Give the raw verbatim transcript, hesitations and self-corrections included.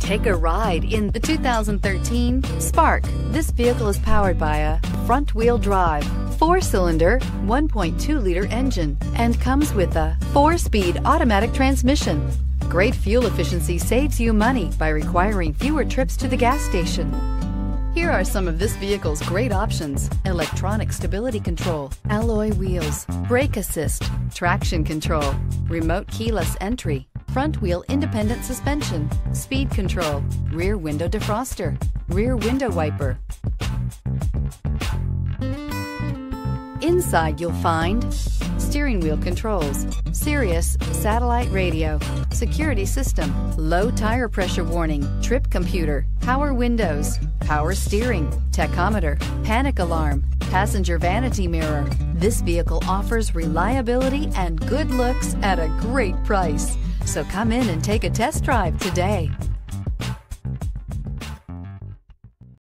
Take a ride in the two thousand thirteen Spark. This vehicle is powered by a front-wheel drive, four-cylinder, one point two liter engine and comes with a four-speed automatic transmission. Great fuel efficiency saves you money by requiring fewer trips to the gas station. Here are some of this vehicle's great options: electronic stability control, alloy wheels, brake assist, traction control, remote keyless entry, front wheel independent suspension, speed control, rear window defroster, rear window wiper. Inside you'll find steering wheel controls, Sirius satellite radio, security system, low tire pressure warning, trip computer, power windows, power steering, tachometer, panic alarm, passenger vanity mirror. This vehicle offers reliability and good looks at a great price. So come in and take a test drive today.